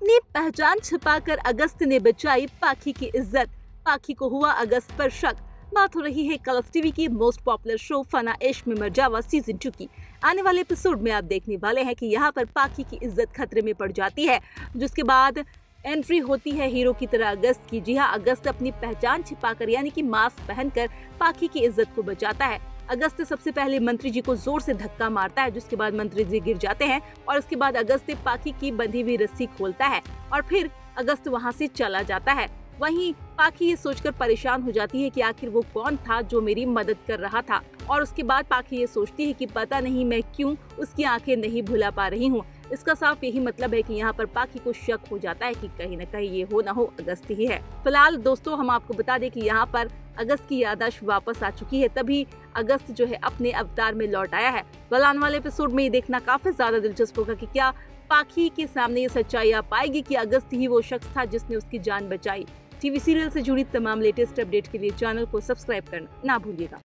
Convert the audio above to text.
अपनी पहचान छिपाकर अगस्त ने बचाई पाखी की इज्जत। पाखी को हुआ अगस्त पर शक। बात हो रही है कलर्स टीवी की most popular show Fanaa Ishq Mein मर जावा सीजन 2 की। आने वाले एपिसोड में आप देखने वाले हैं कि यहाँ पर पाखी की इज्जत खतरे में पड़ जाती है, जिसके बाद एंट्री होती है हीरो की तरह अगस्त की। जी हाँ, अगस्त अपनी पहचान छिपाकर यानी कि मास्क पहनकर पाखी की इज्जत को बचाता है। अगस्त सबसे पहले मंत्री जी को जोर से धक्का मारता है, जिसके बाद मंत्री जी गिर जाते हैं और उसके बाद अगस्त पाखी की बंधी हुई रस्सी खोलता है और फिर अगस्त वहां से चला जाता है। वहीं पाखी ये सोचकर परेशान हो जाती है कि आखिर वो कौन था जो मेरी मदद कर रहा था, और उसके बाद पाखी ये सोचती है कि पता नहीं मैं क्यों उसकी आंखें नहीं भुला पा रही हूँ। इसका साफ यही मतलब है कि यहाँ पर पाखी को शक हो जाता है कि कहीं न कहीं ये हो न हो अगस्त ही है। फिलहाल दोस्तों, हम आपको बता दें कि यहाँ पर अगस्त की याददाश्त वापस आ चुकी है, तभी अगस्त जो है अपने अवतार में लौट आया है। आने वाले एपिसोड में ये देखना काफी ज्यादा दिलचस्प होगा कि क्या पाखी के सामने ये सच्चाई आ पाएगी कि अगस्त ही वो शख्स था जिसने उसकी जान बचाई। टीवी सीरियल से जुड़ी तमाम लेटेस्ट अपडेट के लिए चैनल को सब्सक्राइब करना ना भूलिएगा।